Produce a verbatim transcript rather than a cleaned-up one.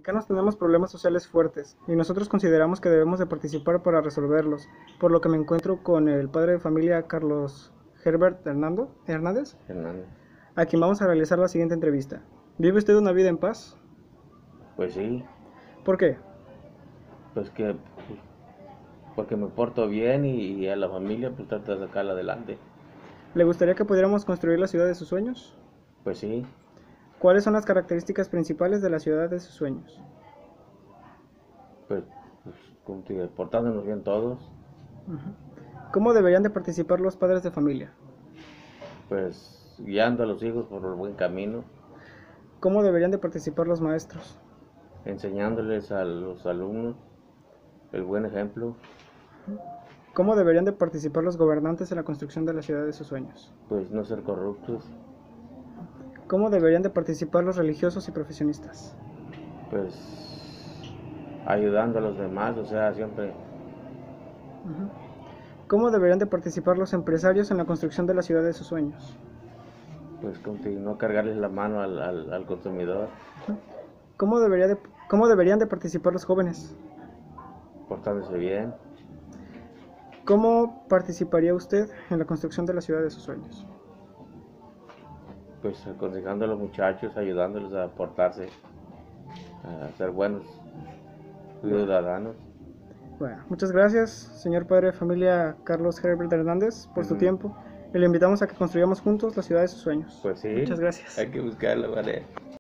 mexicanos tenemos problemas sociales fuertes y nosotros consideramos que debemos de participar para resolverlos, por lo que me encuentro con el padre de familia Carlos Herbert Hernando, Hernández, Hernández. a quien vamos a realizar la siguiente entrevista. ¿Vive usted una vida en paz? Pues sí, ¿Por qué? pues que pues, porque me porto bien y, y a la familia pues trato de sacarla adelante. ¿Le gustaría que pudiéramos construir la ciudad de sus sueños? Pues sí, ¿Cuáles son las características principales de la ciudad de sus sueños? pues, pues como te digo, portándonos bien todos, Ujú. ¿Cómo deberían de participar los padres de familia? pues guiando a los hijos por el buen camino, ¿Cómo deberían de participar los maestros? enseñándoles a los alumnos el buen ejemplo, ¿Cómo deberían de participar los gobernantes en la construcción de la ciudad de sus sueños? pues no ser corruptos, ¿Cómo deberían de participar los religiosos y profesionistas? pues ayudando a los demás, o sea, siempre, Ujú. ¿Cómo deberían de participar los empresarios en la construcción de la ciudad de sus sueños? pues como te digo, no cargarles la mano al, al, al consumidor, Ujú. ¿Cómo debería de, cómo deberían de participar los jóvenes? portándose bien, ¿Cómo participaría usted en la construcción de la ciudad de sus sueños? pues aconsejando a los muchachos, ayudándoles a portarse, a ser buenos ciudadanos. Bueno, muchas gracias, señor padre de familia Carlos Herbert Hernández, por su Ujú. tiempo. Y le invitamos a que construyamos juntos la ciudad de sus sueños. Pues sí, Muchas gracias. hay que buscarlo, ¿vale?